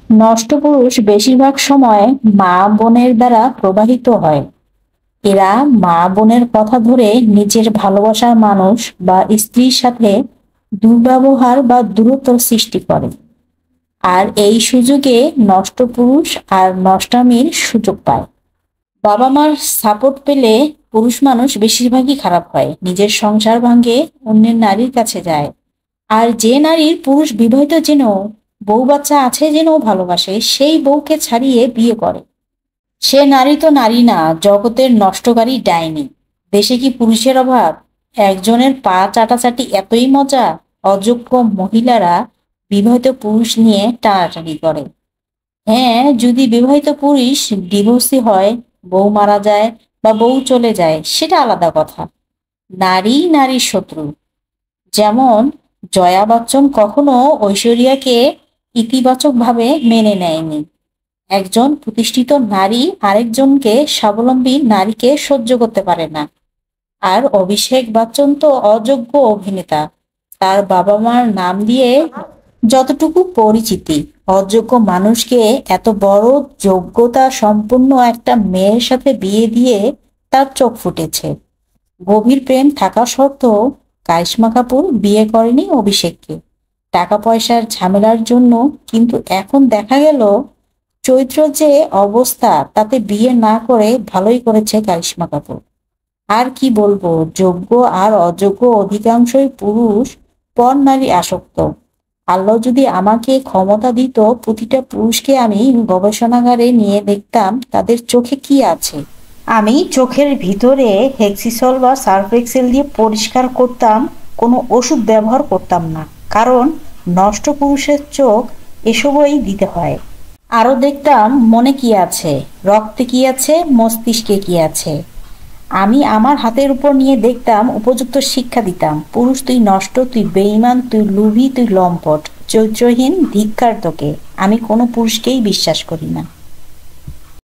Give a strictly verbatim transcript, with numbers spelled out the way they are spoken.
নষ্ট পুরুষ বেশিরভাগ সময় মা বোনের দ্বারা প্রবাহিত হয়। এরা মা বোনের কথা ধরে নিজের ভালোবাসার মানুষ বা স্ত্রীর সাথে দুর্ব্যবহার বা দূরত্ব সৃষ্টি করে। আর এই সুযোগে নষ্ট পুরুষ আর নষ্টামির সুযোগ পায়। বাবা মার সাপোর্ট পেলে পুরুষ মানুষ বেশিরভাগই খারাপ হয়, নিজের সংসার ভাঙে, অন্যের নারীর কাছে যায়। আর যে নারীর পুরুষ বিবাহিত জেনেও, বউ বাচ্চা আছে জেনেও ভালোবাসে, সেই বউকে ছাড়িয়ে বিয়ে করে, সে নারী তো নারী না, জগতের নষ্টকারী ডাইনি। দেশে কি পুরুষের অভাব? একজনের পা চাটাচাটি এতই মজা, অযোগ্য মহিলারা বিবাহিত পুরুষ নিয়ে টানাটানি করে। হ্যাঁ, যদি বিবাহিত পুরুষ ডিভোর্সি হয়, বউ মারা যায় বা বউ চলে যায়, সেটা আলাদা কথা। নারী নারীর শত্রু। যেমন জয়া বচ্চন কখনো ঐশ্বরিয়াকে ইতিবাচকভাবে মেনে নেয়নি। একজন প্রতিষ্ঠিত নারী আরেকজনকে স্বাবলম্বী নারীকে সহ্য করতে পারে না। আর অভিষেক বচ্চন তো অযোগ্য অভিনেতা, তার বাবা মার নাম দিয়ে যতটুকু পরিচিতি, অযোগ্য মানুষকে এত বড় যোগ্যতা সম্পন্ন একটা মেয়ের সাথে বিয়ে দিয়ে তার চোখ ফুটেছে। গভীর প্রেম থাকা সত্ত্বেও কারিশমা কাপুর বিয়ে করেনি অভিষেককে, টাকা পয়সার ঝামেলার জন্য। কিন্তু এখন দেখা গেল চৈত্র যে অবস্থা, তাতে বিয়ে না করে ভালোই করেছে কারিশমা কাপুর। আর কি বলবো, যোগ্য আর অযোগ্য অধিকাংশই পুরুষ পর নারী আসক্ত। আল্লাহ যদি আমাকে ক্ষমতা দিত, প্রতিটা পুরুষকে আমি গবেষণাগারে নিয়ে দেখতাম তাদের চোখে কি আছে। আমি চোখের ভিতরে হেক্সিসল বা সার্ফ এক্সেল দিয়ে পরিষ্কার করতাম, কোনো ওষুধ ব্যবহার করতাম না। কারণ নষ্ট পুরুষের চোখ এসবই দিতে হয়। আরো দেখতাম মনে কি আছে, রক্তে কি আছে, মস্তিষ্কে কি আছে। আমি আমার হাতের উপর নিয়ে দেখতাম, উপযুক্ত শিক্ষা দিতাম। পুরুষ তুই নষ্ট, তুই বেঈমান, তুই লুভি, তুই লম্পট, চরিত্রহীন, ধিক্কার তোকে। আমি কোনো পুরুষকেই বিশ্বাস করি না।